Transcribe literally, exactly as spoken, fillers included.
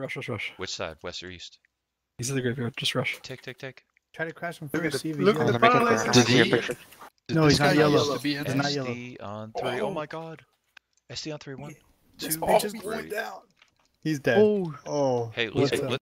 rush, rush, rush. Which side? West or east? He's in the graveyard. Just rush. Take, take, take. Try to crash him Look for at C the, V. look yeah. at the Let me get paralyzed. the- Did he- picture. Did No, this he's not guy yellow. used to be He's not yellow. S D on three. Oh my god. S D on three. One, This two, bitch is three. going down. He's dead. Oh. Oh. Hey, what's let's, up? let's